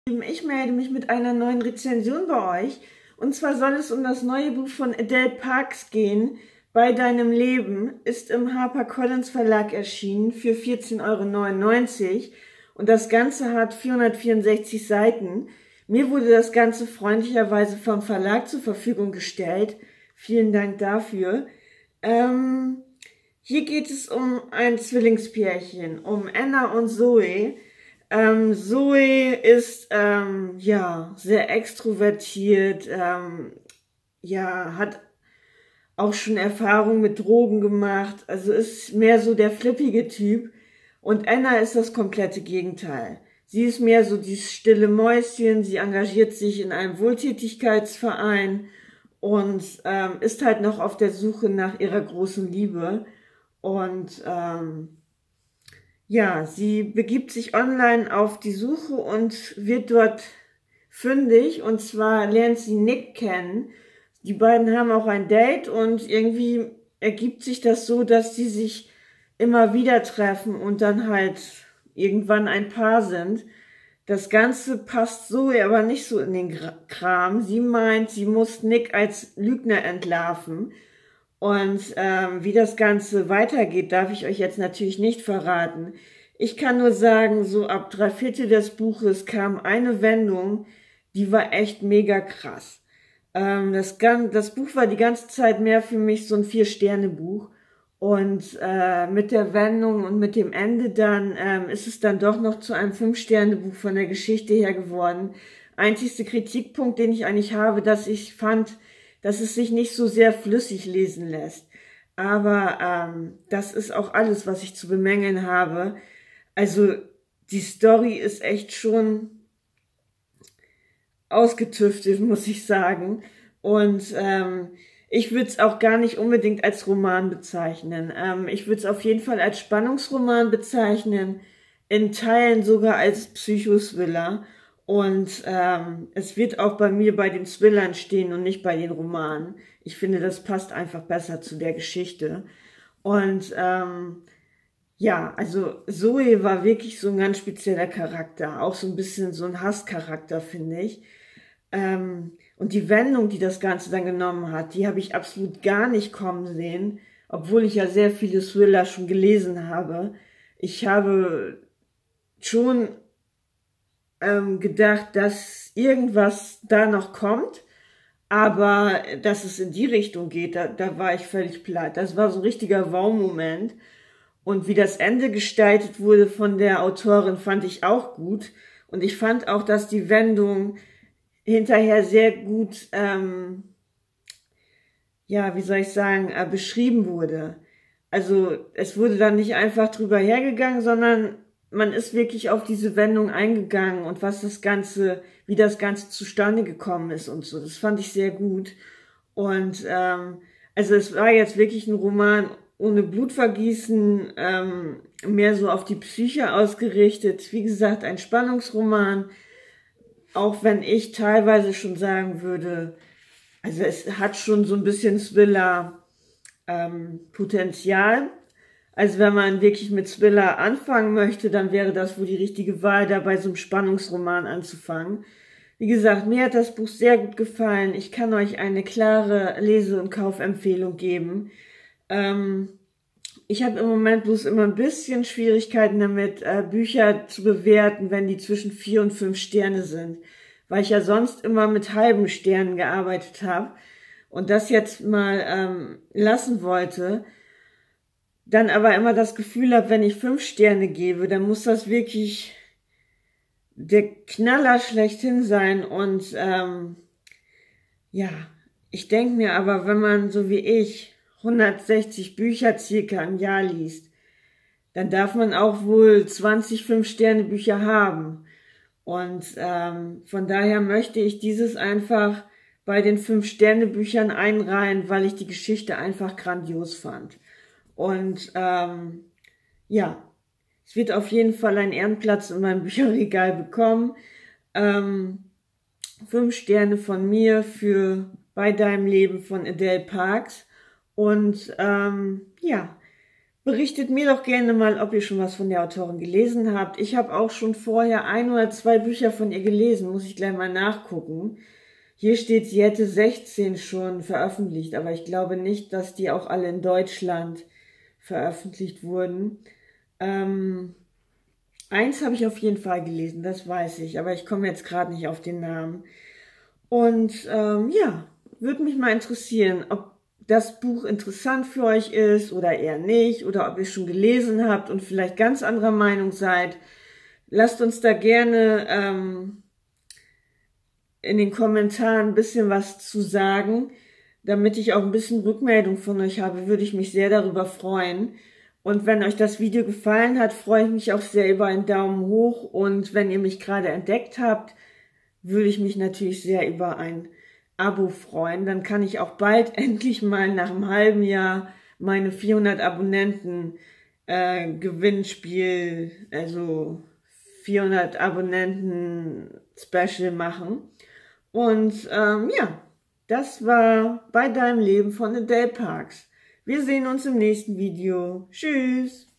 Ich melde mich mit einer neuen Rezension bei euch. Und zwar soll es um das neue Buch von Adele Parks gehen. Bei deinem Leben ist im HarperCollins Verlag erschienen für 14,99 € und das Ganze hat 464 Seiten. Mir wurde das Ganze freundlicherweise vom Verlag zur Verfügung gestellt. Vielen Dank dafür. Hier geht es um ein Zwillingspärchen, um Anna und Zoe. Zoe ist ja sehr extrovertiert, ja, hat auch schon Erfahrung mit Drogen gemacht, also ist mehr so der flippige Typ. Und Anna ist das komplette Gegenteil. Sie ist mehr so dieses stille Mäuschen, sie engagiert sich in einem Wohltätigkeitsverein und ist halt noch auf der Suche nach ihrer großen Liebe. Und ja, sie begibt sich online auf die Suche und wird dort fündig. Und zwar lernt sie Nick kennen. Die beiden haben auch ein Date und irgendwie ergibt sich das so, dass sie sich immer wieder treffen und dann halt irgendwann ein Paar sind. Das Ganze passt Zoe aber nicht so in den Kram. Sie meint, sie muss Nick als Lügner entlarven. Und wie das Ganze weitergeht, darf ich euch jetzt natürlich nicht verraten. Ich kann nur sagen, so ab 3/4 des Buches kam eine Wendung, die war echt mega krass. Das Buch war die ganze Zeit mehr für mich so ein 4-Sterne-Buch. Und mit der Wendung und mit dem Ende dann ist es dann doch noch zu einem 5-Sterne-Buch von der Geschichte her geworden. Einzigster Kritikpunkt, den ich eigentlich habe, dass ich fand, dass es sich nicht so sehr flüssig lesen lässt. Aber das ist auch alles, was ich zu bemängeln habe. Also die Story ist echt schon ausgetüftet, muss ich sagen. Und ich würde es auch gar nicht unbedingt als Roman bezeichnen. Ich würde es auf jeden Fall als Spannungsroman bezeichnen, in Teilen sogar als Psychothriller. Und es wird auch bei mir bei den Thrillern stehen und nicht bei den Romanen. Ich finde, das passt einfach besser zu der Geschichte. Und ja, also Zoe war wirklich so ein ganz spezieller Charakter. Auch so ein bisschen so ein Hasscharakter, finde ich. Und die Wendung, die das Ganze dann genommen hat, die habe ich absolut gar nicht kommen sehen. Obwohl ich ja sehr viele Thriller schon gelesen habe. Ich habe schon gedacht, dass irgendwas da noch kommt, aber dass es in die Richtung geht, da war ich völlig platt. Das war so ein richtiger Wow-Moment. Und wie das Ende gestaltet wurde von der Autorin, fand ich auch gut. Und ich fand auch, dass die Wendung hinterher sehr gut, ja, wie soll ich sagen, beschrieben wurde. Also es wurde dann nicht einfach drüber hergegangen, sondern man ist wirklich auf diese Wendung eingegangen und was das Ganze, wie das Ganze zustande gekommen ist und so. Das fand ich sehr gut. Und also es war jetzt wirklich ein Roman ohne Blutvergießen, mehr so auf die Psyche ausgerichtet. Wie gesagt, ein Spannungsroman, auch wenn ich teilweise schon sagen würde, also es hat schon so ein bisschen Thriller-Potenzial. Also wenn man wirklich mit Thriller anfangen möchte, dann wäre das wohl die richtige Wahl, da bei so einem Spannungsroman anzufangen. Wie gesagt, mir hat das Buch sehr gut gefallen. Ich kann euch eine klare Lese- und Kaufempfehlung geben. Ich habe im Moment bloß immer ein bisschen Schwierigkeiten damit, Bücher zu bewerten, wenn die zwischen 4 und 5 Sterne sind. Weil ich ja sonst immer mit halben Sternen gearbeitet habe und das jetzt mal lassen wollte. Dann aber immer das Gefühl habe, wenn ich 5 Sterne gebe, dann muss das wirklich der Knaller schlechthin sein. Und ja, ich denke mir aber, wenn man so wie ich 160 Bücher circa im Jahr liest, dann darf man auch wohl 20 5-Sterne-Bücher haben. Und von daher möchte ich dieses einfach bei den 5-Sterne-Büchern einreihen, weil ich die Geschichte einfach grandios fand. Und ja, es wird auf jeden Fall einen Ehrenplatz in meinem Bücherregal bekommen. 5 Sterne von mir für Bei deinem Leben von Adele Parks. Und ja, Berichtet mir doch gerne mal, ob ihr schon was von der Autorin gelesen habt. Ich habe auch schon vorher 1 oder 2 Bücher von ihr gelesen, muss ich gleich mal nachgucken. Hier steht, sie hätte 16 schon veröffentlicht, aber ich glaube nicht, dass die auch alle in Deutschland veröffentlicht wurden. Eins habe ich auf jeden Fall gelesen, das weiß ich, aber ich komme jetzt gerade nicht auf den Namen. Und ja, würde mich mal interessieren, ob das Buch interessant für euch ist oder eher nicht, oder ob ihr es schon gelesen habt und vielleicht ganz anderer Meinung seid. Lasst uns da gerne in den Kommentaren ein bisschen was zu sagen, damit ich auch ein bisschen Rückmeldung von euch habe, würde ich mich sehr darüber freuen. Und wenn euch das Video gefallen hat, freue ich mich auch sehr über einen Daumen hoch. Und wenn ihr mich gerade entdeckt habt, würde ich mich natürlich sehr über ein Abo freuen. Dann kann ich auch bald endlich mal nach einem halben Jahr meine 400 Abonnenten Gewinnspiel, also 400 Abonnenten Special machen. Und ja, das war bei deinem Leben von Adele Parks. Wir sehen uns im nächsten Video. Tschüss!